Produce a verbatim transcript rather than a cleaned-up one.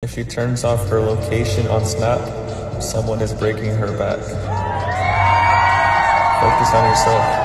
If she turns off her location on Snap, someone is breaking her back. Focus on yourself.